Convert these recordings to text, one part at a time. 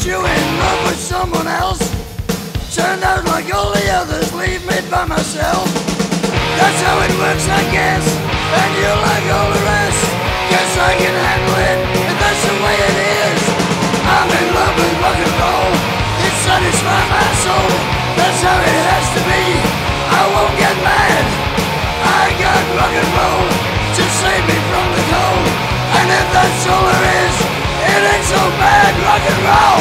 you in love with someone else. Turned out like all the others, leave me by myself. That's how it works, I guess, and you like all the rest. Guess I can handle it, and that's the way it is. I'm in love with rock and roll, it satisfies my soul. That's how it has to be, I won't get mad. I got rock and roll to save me from the cold. And if that's all there is, it ain't so bad, rock and roll.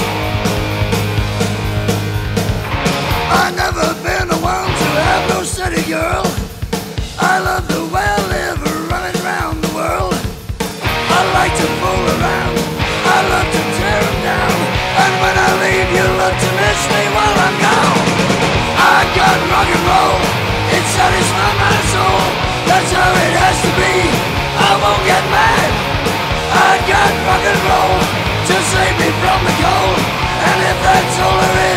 I've never been the one to have no steady girl. I love the way I live, running round the world. I like to fool around, I love to tear them down. And when I leave, you love to miss me while I'm gone. I got rock and roll, it satisfies my soul. That's how it has to be, I won't get mad. I got rock and roll to save me from the cold. And if that's all there is,